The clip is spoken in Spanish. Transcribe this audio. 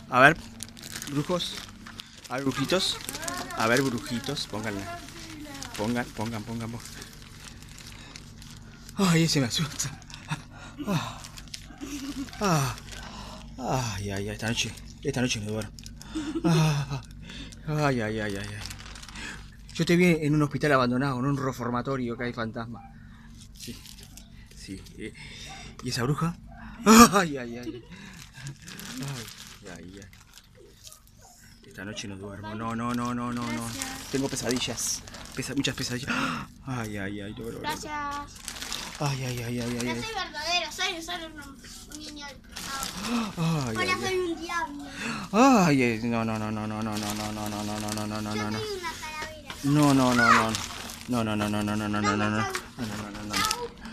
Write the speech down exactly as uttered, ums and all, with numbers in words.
A ver, brujos. A ver, brujitos. A ver, brujitos. Pónganle. Pongan, pongan, pongan, pongan. Ay, ese me asusta. Ah, ah, ay, ay, ay, esta noche. Esta noche me duermo. Ah, ay, ay, ay, ay, ay. Yo estoy bien en un hospital abandonado, en un reformatorio que hay fantasma. Sí, sí. eh, ¿Y esa bruja? Ay, ay, ay. Ay, ay, ay. Esta noche no duermo. No, no, no, no, no, no. Tengo pesadillas. Pesa muchas pesadillas. Ay, ay, ay. No, no, no. Gracias. Ay, ay, ay, ay, ay. No ay. soy verdadero, soy solo un, un niño. Ay, Hola, ay, soy ay. un diablo. Ay, ay, no, no, no, no, no, no, no, no, no, no, no, no, no, no, Yo no, no. soy una calavera. No, no, no, no. No, no, no, no, no, no, no, no, no, no. No, no, no, no, no.